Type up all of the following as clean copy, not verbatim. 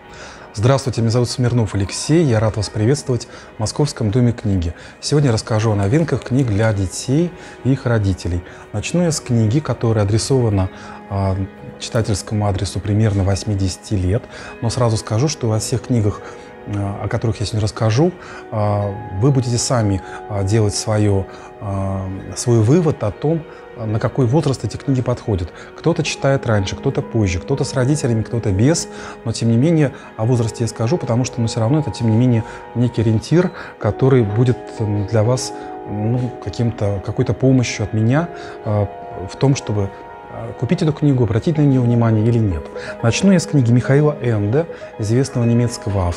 Здравствуйте, меня зовут Смирнов Алексей, я рад вас приветствовать в Московском доме книги. Сегодня расскажу о новинках книг для детей и их родителей. Начну я с книги, которая адресована читательскому адресу примерно 80 лет, но сразу скажу, что во всех книгах, о которых я сегодня расскажу, вы будете сами делать свой вывод о том, на какой возраст эти книги подходят. Кто-то читает раньше, кто-то позже, кто-то с родителями, кто-то без, но тем не менее о возрасте я скажу, потому что все равно это тем не менее некий ориентир, который будет для вас какой-то помощью от меня в том, чтобы купить эту книгу, обратить на нее внимание или нет. Начну я с книги Михаила Энде, известного немецкого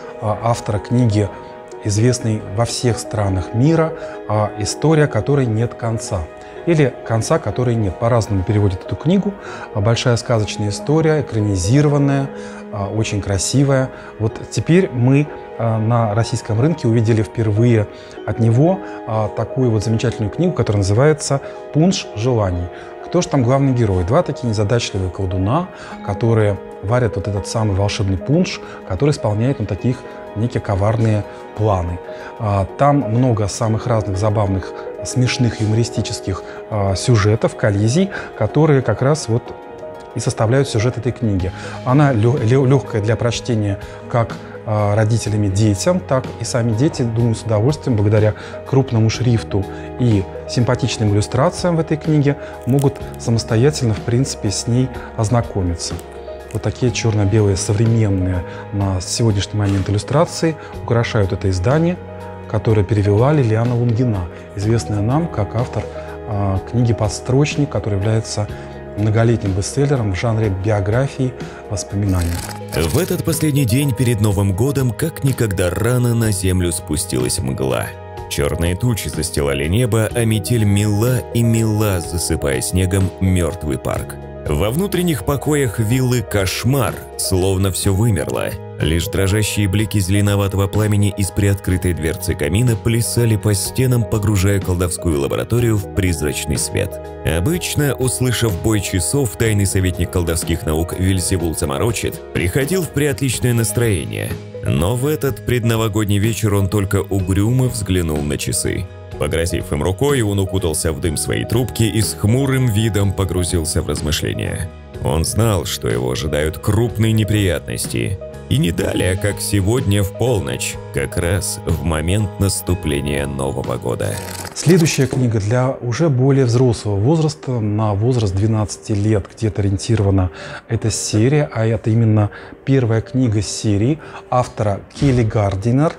автора книги, известной во всех странах мира, «История, которой нет конца». Или «Конца, которой нет». По-разному переводят эту книгу. Большая сказочная история, экранизированная, очень красивая. Вот теперь мы на российском рынке увидели впервые от него такую вот замечательную книгу, которая называется «Пунш желаний». Кто же там главный герой? Два такие незадачливые колдуна, которые варят вот этот самый волшебный пунш, который исполняет таких некие коварные планы. Там много самых разных забавных, смешных, юмористических сюжетов, коллизий, которые как раз вот и составляют сюжет этой книги. Она легкая для прочтения как родителями детям, так и сами дети, думаю, с удовольствием, благодаря крупному шрифту и симпатичным иллюстрациям в этой книге, могут самостоятельно, в принципе, с ней ознакомиться. Вот такие черно-белые современные на сегодняшний момент иллюстрации украшают это издание, которое перевела Лилиана Лунгина, известная нам как автор книги «Подстрочник», которая является многолетним бестселлером в жанре биографии, воспоминаний. В этот последний день перед Новым годом как никогда рано на землю спустилась мгла. Черные тучи застилали небо, а метель мела и мела, засыпая снегом мертвый парк. Во внутренних покоях виллы кошмар, словно все вымерло. Лишь дрожащие блики зеленоватого пламени из приоткрытой дверцы камина плясали по стенам, погружая колдовскую лабораторию в призрачный свет. Обычно, услышав бой часов, тайный советник колдовских наук Вельзевул Заморочит приходил в приотличное настроение. Но в этот предновогодний вечер он только угрюмо взглянул на часы. Погрозив им рукой, он укутался в дым своей трубки и с хмурым видом погрузился в размышления. Он знал, что его ожидают крупные неприятности. И не далее, как сегодня в полночь, как раз в момент наступления Нового года. Следующая книга для уже более взрослого возраста, на возраст 12 лет где-то ориентирована эта серия, а это именно первая книга серии автора Келли Гардинер,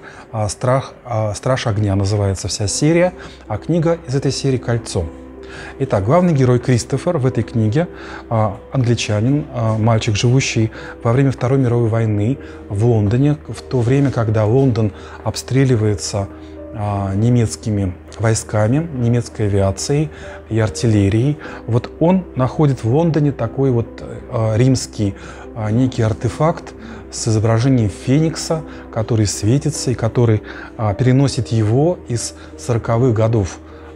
«Страж огня» называется вся серия, а книга из этой серии «Кольцо». Итак, главный герой Кристофер в этой книге англичанин, мальчик, живущий во время Второй мировой войны в Лондоне, в то время, когда Лондон обстреливается немецкими войсками, немецкой авиацией и артиллерией. Вот он находит в Лондоне такой вот римский некий артефакт с изображением феникса, который светится и который переносит его из 40-х годов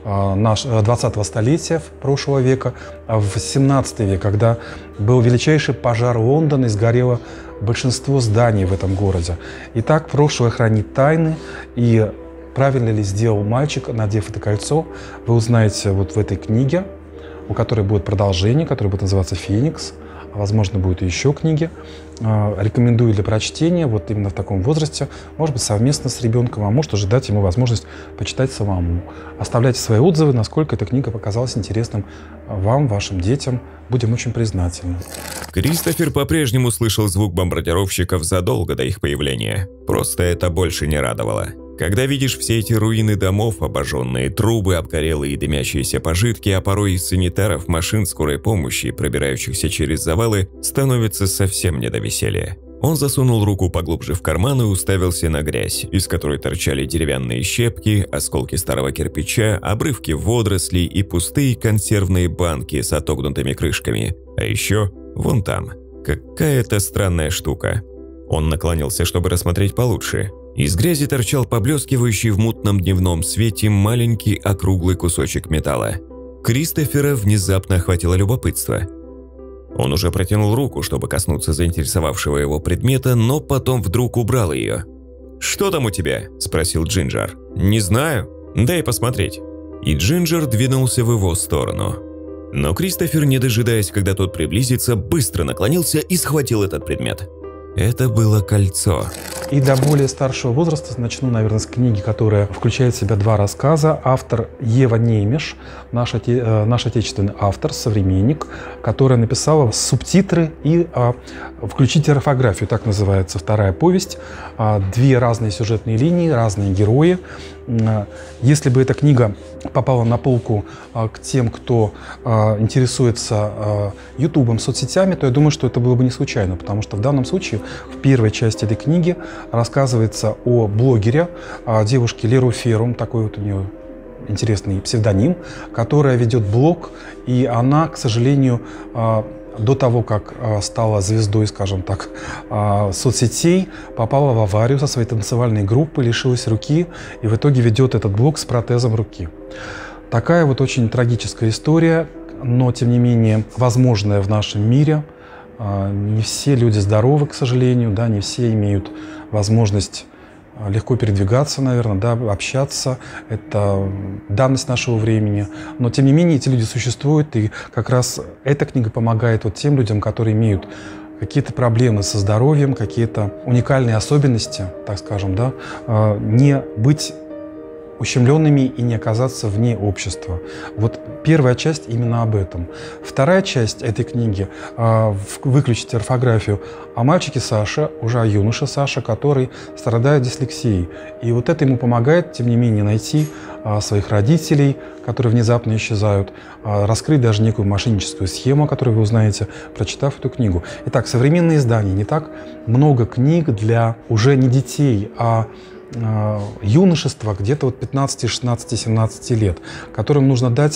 20-го столетия прошлого века в 17 век, когда был величайший пожар Лондона и сгорело большинство зданий в этом городе. Итак, прошлое хранит тайны, и правильно ли сделал мальчик, надев это кольцо, вы узнаете вот в этой книге, у которой будет продолжение, которое будет называться «Феникс». Возможно, будут и еще книги. Рекомендую для прочтения вот именно в таком возрасте, может быть, совместно с ребенком, а может уже дать ему возможность почитать самому. Оставляйте свои отзывы, насколько эта книга показалась интересным вам, вашим детям. Будем очень признательны. Кристофер по-прежнему слышал звук бомбардировщиков задолго до их появления. Просто это больше не радовало. Когда видишь все эти руины домов, обожженные трубы, обгорелые и дымящиеся пожитки, а порой и санитаров, машин скорой помощи, пробирающихся через завалы, становится совсем не до веселья. Он засунул руку поглубже в карман и уставился на грязь, из которой торчали деревянные щепки, осколки старого кирпича, обрывки водорослей и пустые консервные банки с отогнутыми крышками. А еще вон там какая-то странная штука. Он наклонился, чтобы рассмотреть получше. Из грязи торчал поблескивающий в мутном дневном свете маленький округлый кусочек металла. Кристофера внезапно охватило любопытство. Он уже протянул руку, чтобы коснуться заинтересовавшего его предмета, но потом вдруг убрал ее. «Что там у тебя?» – спросил Джинджер. «Не знаю. Дай посмотреть». И Джинджер двинулся в его сторону. Но Кристофер, не дожидаясь, когда тот приблизится, быстро наклонился и схватил этот предмет. Это было кольцо. И для более старшего возраста начну, наверное, с книги, которая включает в себя 2 рассказа. Автор Ева Неймеш, наш отечественный автор, современник, которая написала субтитры и «Включите орфографию», так называется вторая повесть. 2 разные сюжетные линии, разные герои. Если бы эта книга попала на полку к тем, кто интересуется Ютубом, соцсетями, то я думаю, что это было бы не случайно, потому что в данном случае в первой части этой книги рассказывается о блогере, о девушке Леру Ферум, такой вот у нее интересный псевдоним, которая ведет блог, и она, к сожалению, до того, как стала звездой, скажем так, соцсетей, попала в аварию со своей танцевальной группой, лишилась руки и в итоге ведет этот блог с протезом руки. Такая вот очень трагическая история, но тем не менее возможная в нашем мире. Не все люди здоровы, к сожалению, да, не все имеют возможность легко передвигаться, наверное, да, общаться. Это данность нашего времени. Но, тем не менее, эти люди существуют, и как раз эта книга помогает вот тем людям, которые имеют какие-то проблемы со здоровьем, какие-то уникальные особенности, так скажем, да, не быть ущемленными и не оказаться вне общества. Вот первая часть именно об этом. Вторая часть этой книги «Выключите орфографию» о мальчике Саше, уже о юноше Саше, который страдает дислексией. И вот это ему помогает, тем не менее, найти своих родителей, которые внезапно исчезают, раскрыть даже некую мошенническую схему, о которой вы узнаете, прочитав эту книгу. Итак, современные издания. Не так много книг для уже не детей, а юношества, где-то вот 15, 16, 17 лет, которым нужно дать,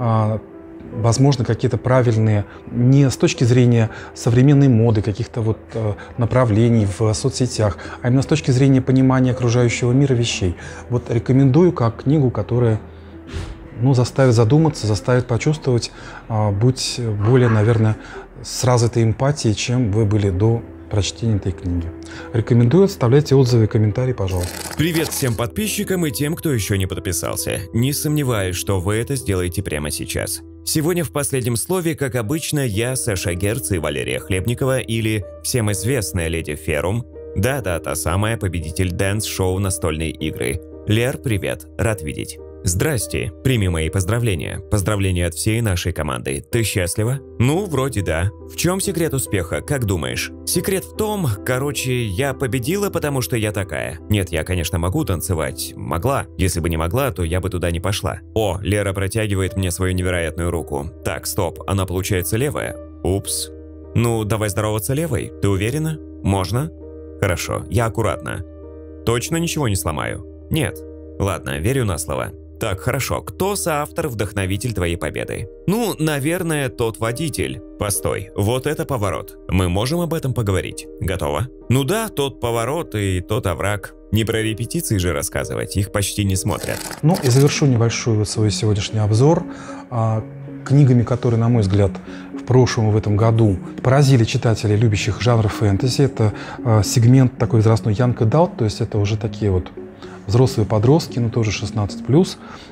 возможно, какие-то правильные, не с точки зрения современной моды, каких-то вот направлений в соцсетях, а именно с точки зрения понимания окружающего мира вещей. Вот рекомендую как книгу, которая, ну, заставит задуматься, заставит почувствовать, быть более, наверное, с развитой эмпатией, чем вы были до прочтения этой книги. Рекомендую, оставляйте отзывы и комментарии, пожалуйста. Привет всем подписчикам и тем, кто еще не подписался. Не сомневаюсь, что вы это сделаете прямо сейчас. Сегодня в последнем слове, как обычно, я, Саша Герц и Валерия Хлебникова, или всем известная леди Ферум. Да-да, та самая, победитель дэнс-шоу «Настольные игры». Лер, привет, рад видеть. Здрасте, прими мои поздравления. Поздравления от всей нашей команды. Ты счастлива? Ну, вроде да. В чем секрет успеха, как думаешь? Секрет в том, короче, я победила, потому что я такая. Нет, я, конечно, могу танцевать. Могла. Если бы не могла, то я бы туда не пошла. О, Лера протягивает мне свою невероятную руку. Так, стоп, она получается левая? Упс. Ну, давай здороваться левой. Ты уверена? Можно? Хорошо, я аккуратно. Точно ничего не сломаю? Нет. Ладно, верю на слово. Так, хорошо. Кто соавтор, вдохновитель твоей победы? Ну, наверное, тот водитель. Постой, вот это поворот. Мы можем об этом поговорить. Готово? Ну да, тот поворот и тот овраг. Не про репетиции же рассказывать, их почти не смотрят. Ну и завершу небольшой свой сегодняшний обзор книгами, которые, на мой взгляд, в прошлом и в этом году поразили читателей, любящих жанр фэнтези. Это сегмент такой возрастной young adult, то есть это уже такие вот взрослые подростки, но тоже 16+.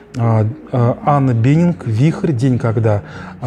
Анна Беннинг «Вихрь. День, когда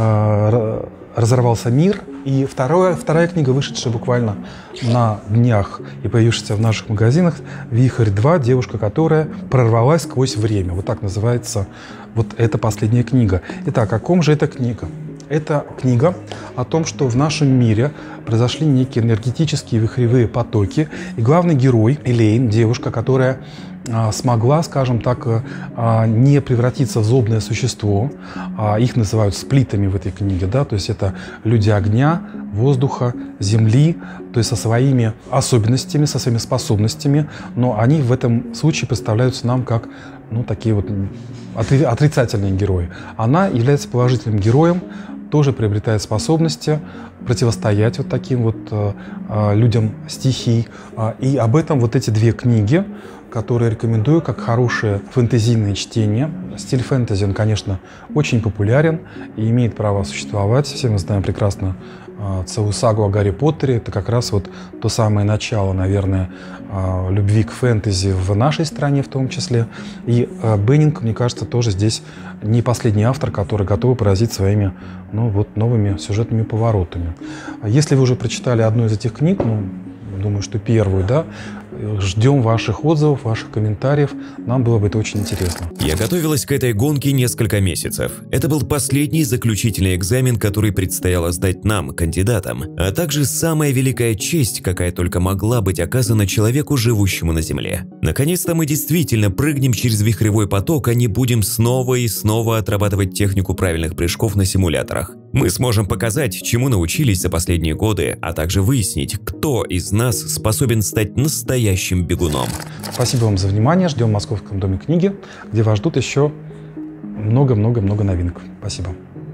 разорвался мир». И вторая книга, вышедшая буквально на днях и появившаяся в наших магазинах, «Вихрь 2. Девушка, которая прорвалась сквозь время». Вот так называется вот эта последняя книга. Итак, о ком же эта книга? Это книга о том, что в нашем мире произошли некие энергетические вихревые потоки. И главный герой Элейн, девушка, которая смогла, скажем так, не превратиться в злобное существо. Их называют сплитами в этой книге. Да? То есть это люди огня, воздуха, земли, то есть со своими особенностями, со своими способностями. Но они в этом случае представляются нам как, ну, такие вот отрицательные герои. Она является положительным героем, тоже приобретает способности противостоять вот таким вот людям стихий. И об этом вот эти 2 книги, которые рекомендую как хорошее фэнтезийное чтение. Стиль фэнтези, он, конечно, очень популярен и имеет право существовать. Все мы знаем прекрасно целую сагу о Гарри Поттере. Это как раз вот то самое начало, наверное, любви к фэнтези в нашей стране в том числе. И Беннинг, мне кажется, тоже здесь не последний автор, который готов поразить своими новыми сюжетными поворотами. Если вы уже прочитали одну из этих книг, думаю, что первую, да, ждем ваших отзывов, ваших комментариев. Нам было бы это очень интересно. Я готовилась к этой гонке несколько месяцев. Это был последний заключительный экзамен, который предстояло сдать нам, кандидатам, а также самая великая честь, какая только могла быть оказана человеку, живущему на Земле. Наконец-то мы действительно прыгнем через вихревой поток, а не будем снова и снова отрабатывать технику правильных прыжков на симуляторах. Мы сможем показать, чему научились за последние годы, а также выяснить, кто из нас способен стать настоящим бегуном. Спасибо вам за внимание. Ждем в Московском доме книги, где вас ждут еще много-много-много новинок. Спасибо.